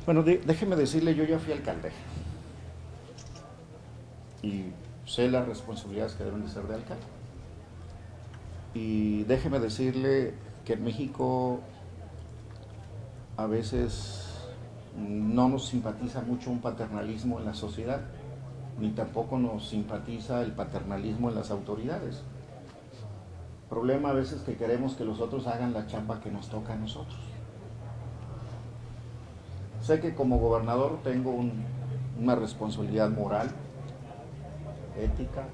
Bueno, déjeme decirle, yo ya fui alcalde y sé las responsabilidades que deben de ser de alcalde. Y déjeme decirle que en México a veces no nos simpatiza mucho un paternalismo en la sociedad, ni tampoco nos simpatiza el paternalismo en las autoridades. El problema a veces es que queremos que los otros hagan la chamba que nos toca a nosotros. Sé que como gobernador tengo una responsabilidad moral, ética,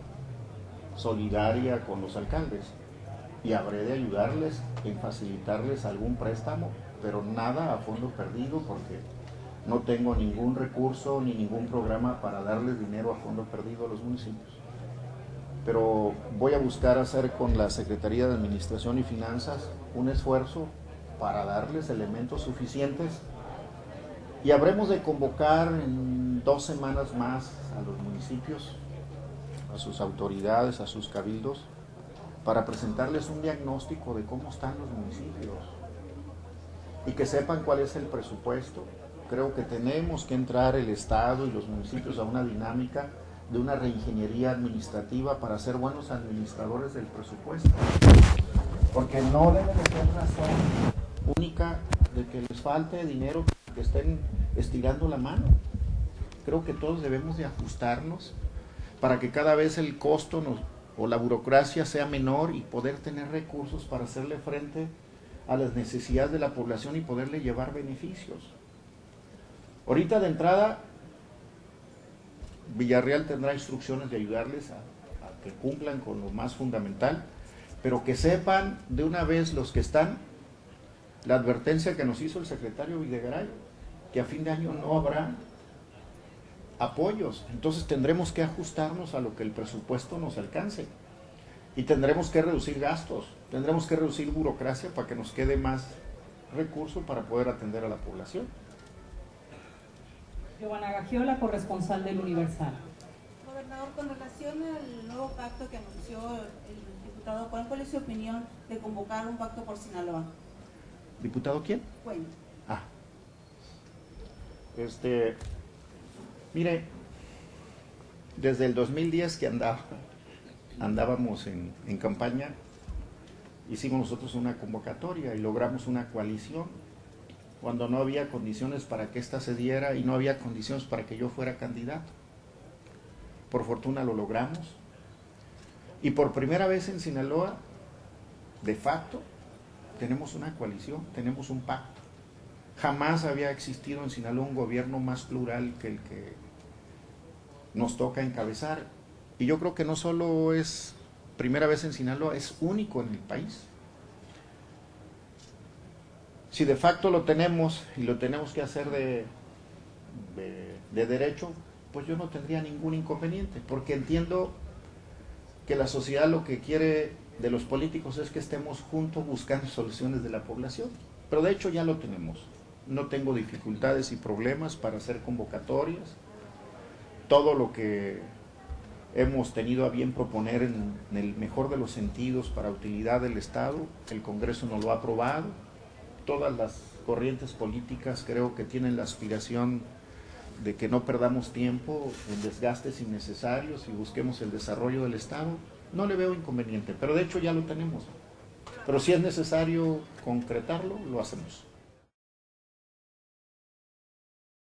solidaria con los alcaldes y habré de ayudarles en facilitarles algún préstamo, pero nada a fondo perdido porque no tengo ningún recurso ni ningún programa para darles dinero a fondo perdido a los municipios. Pero voy a buscar hacer con la Secretaría de Administración y Finanzas un esfuerzo para darles elementos suficientes y habremos de convocar en 2 semanas más a los municipios, a sus autoridades, a sus cabildos, para presentarles un diagnóstico de cómo están los municipios y que sepan cuál es el presupuesto. Creo que tenemos que entrar el Estado y los municipios a una dinámica de una reingeniería administrativa para ser buenos administradores del presupuesto, porque no debe de ser razón única de que les falte dinero, que estén estirando la mano. Creo que todos debemos de ajustarnos para que cada vez el costo o la burocracia sea menor y poder tener recursos para hacerle frente a las necesidades de la población y poderle llevar beneficios. Ahorita de entrada, Villarreal tendrá instrucciones de ayudarles a que cumplan con lo más fundamental, pero que sepan de una vez los que están la advertencia que nos hizo el secretario Videgaray, que a fin de año no habrá apoyos, entonces tendremos que ajustarnos a lo que el presupuesto nos alcance y tendremos que reducir gastos, tendremos que reducir burocracia para que nos quede más recursos para poder atender a la población. Giovanna Gagiola, corresponsal del Universal. Gobernador, con relación al nuevo pacto que anunció el diputado, ¿cuál es su opinión de convocar un pacto por Sinaloa? ¿Diputado quién? Bueno. Mire, desde el 2010 que andábamos en campaña, hicimos nosotros una convocatoria y logramos una coalición cuando no había condiciones para que ésta se diera y no había condiciones para que yo fuera candidato. Por fortuna lo logramos y por primera vez en Sinaloa, de facto, tenemos una coalición, tenemos un pacto. Jamás había existido en Sinaloa un gobierno más plural que el que nos toca encabezar. Y yo creo que no solo es primera vez en Sinaloa, es único en el país. Si de facto lo tenemos y lo tenemos que hacer de derecho, pues yo no tendría ningún inconveniente, porque entiendo que la sociedad lo que quiere de los políticos es que estemos juntos buscando soluciones de la población. Pero de hecho ya lo tenemos. No tengo dificultades y problemas para hacer convocatorias. Todo lo que hemos tenido a bien proponer en el mejor de los sentidos para utilidad del Estado, el Congreso nos lo ha aprobado. Todas las corrientes políticas creo que tienen la aspiración de que no perdamos tiempo en desgastes innecesarios y busquemos el desarrollo del Estado. No le veo inconveniente, pero de hecho ya lo tenemos. Pero si es necesario concretarlo, lo hacemos.